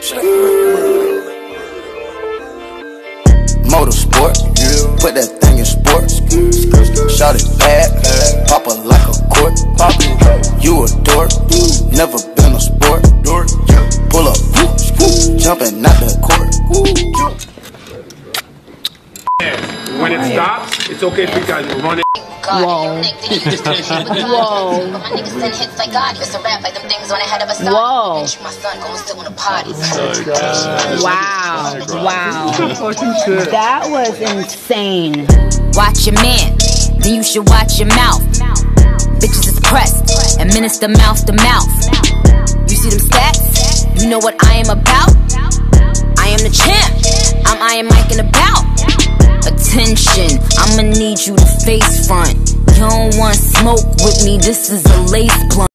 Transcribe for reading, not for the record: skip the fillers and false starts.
Motorsport, put that thing in sports. Shout it bad, pop it like a court. You a dork, never been a sport. Pull up, jumping out the court. When it stops, it's okay for you guys to run it. Whoa. Whoa. Whoa. Wow. Wow. That was insane. Watch your man, then you should watch your mouth. Bitches is pressed, administer mouth to mouth. You see them stats? You know what I am about? I am the champ. I'm Iron Mike and about. Attention, I'ma need you to face front. You don't want smoke with me, this is a lace blunt.